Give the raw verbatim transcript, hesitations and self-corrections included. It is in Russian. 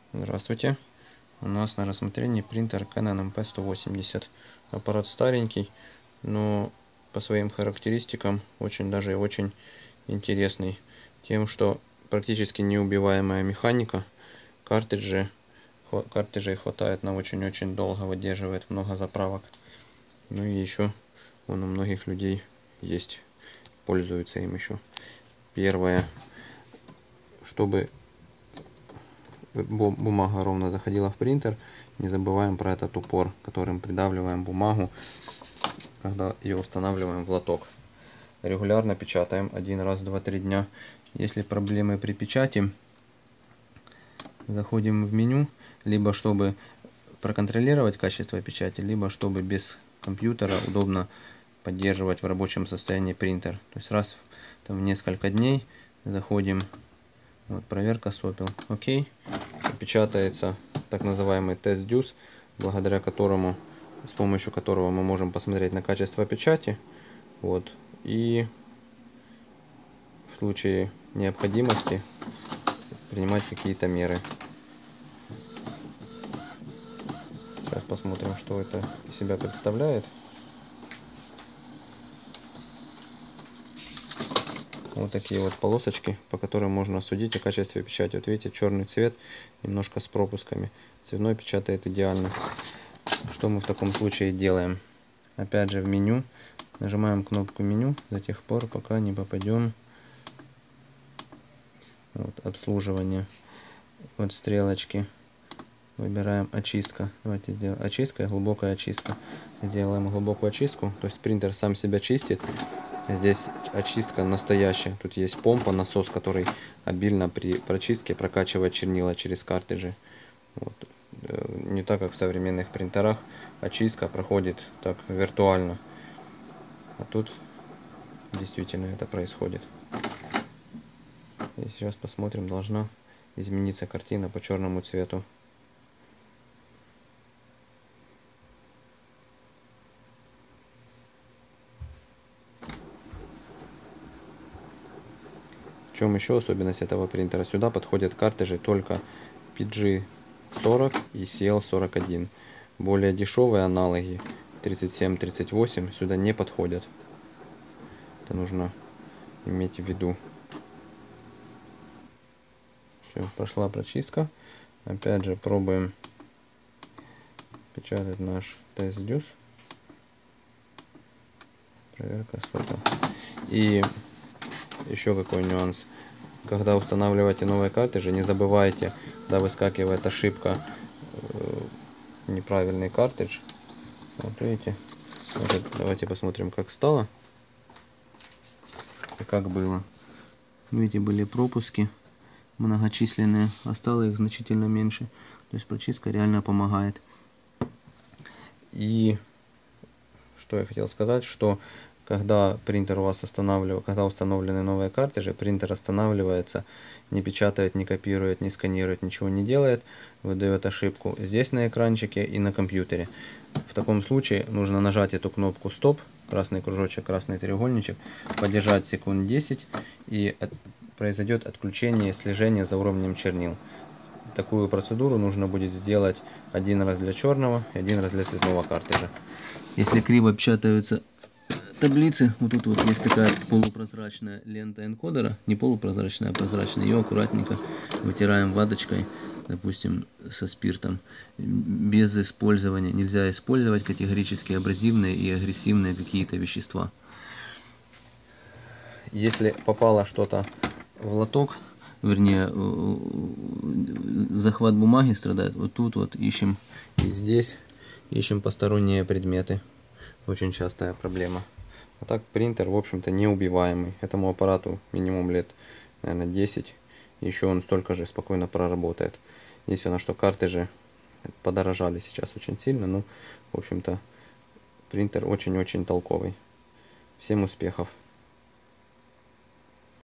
Здравствуйте. У нас на рассмотрении принтер Canon эм пэ сто восемьдесят. Аппарат старенький, но по своим характеристикам очень даже и очень интересный. Тем, что практически неубиваемая механика, картриджи, картриджей хватает на очень-очень долго, выдерживает много заправок. Ну и еще он у многих людей есть, пользуются им еще. Первое, чтобы бумага ровно заходила в принтер, не забываем про этот упор, которым придавливаем бумагу, когда ее устанавливаем в лоток. Регулярно печатаем один раз, два, три дня. Если проблемы при печати, заходим в меню, либо чтобы проконтролировать качество печати, либо чтобы без компьютера удобно поддерживать в рабочем состоянии принтер. То есть раз там, в несколько дней заходим. Вот, проверка сопел. Окей. Печатается так называемый тест дюс, благодаря которому, с помощью которого мы можем посмотреть на качество печати. Вот. И в случае необходимости принимать какие-то меры. Сейчас посмотрим, что это из себя представляет. Вот такие вот полосочки, по которым можно судить о качестве печати. Вот видите, черный цвет, немножко с пропусками. Цветной печатает идеально. Что мы в таком случае делаем? Опять же в меню. Нажимаем кнопку меню до тех пор, пока не попадем. Вот, обслуживание. Вот стрелочки. Выбираем очистка. Давайте сделаем очистка и глубокая очистка. Сделаем глубокую очистку. То есть принтер сам себя чистит. Здесь очистка настоящая. Тут есть помпа, насос, который обильно при прочистке прокачивает чернила через картриджи. Вот. Не так, как в современных принтерах. Очистка проходит так виртуально. А тут действительно это происходит. И сейчас посмотрим, должна измениться картина по черному цвету. В чем еще особенность этого принтера? Сюда подходят картриджи только пи джи сорок и си эл сорок один. Более дешевые аналоги тридцать семь тридцать восемь сюда не подходят. Это нужно иметь в виду. Все, прошла прочистка. Опять же пробуем печатать наш тест дюс. Проверка сопел. И еще какой нюанс. Когда устанавливаете новые картриджи, не забывайте, когда выскакивает ошибка, э, неправильный картридж. Вот видите. Вот, давайте посмотрим, как стало и как было. Видите, были пропуски многочисленные, а стало их значительно меньше. То есть прочистка реально помогает. И что я хотел сказать, что когда принтер у вас останавливается, когда установлены новые картриджи, принтер останавливается, не печатает, не копирует, не сканирует, ничего не делает, выдает ошибку здесь на экранчике и на компьютере. В таком случае нужно нажать эту кнопку стоп, красный кружочек, красный треугольничек, подержать секунд десять, и произойдет отключение и слежение за уровнем чернил. Такую процедуру нужно будет сделать один раз для черного и один раз для цветного картриджа. Если криво печатаются таблицы, вот тут вот есть такая полупрозрачная лента энкодера, не полупрозрачная, а прозрачная, ее аккуратненько вытираем ваточкой, допустим, со спиртом, без использования, нельзя использовать категорически абразивные и агрессивные какие-то вещества. Если попало что-то в лоток, вернее, захват бумаги страдает, вот тут вот ищем, и здесь ищем посторонние предметы. Очень частая проблема. А так принтер, в общем-то, неубиваемый. Этому аппарату минимум лет, наверное, десять. Еще он столько же спокойно проработает. Единственное, что картриджи подорожали сейчас очень сильно. Ну, в общем-то, принтер очень-очень толковый. Всем успехов!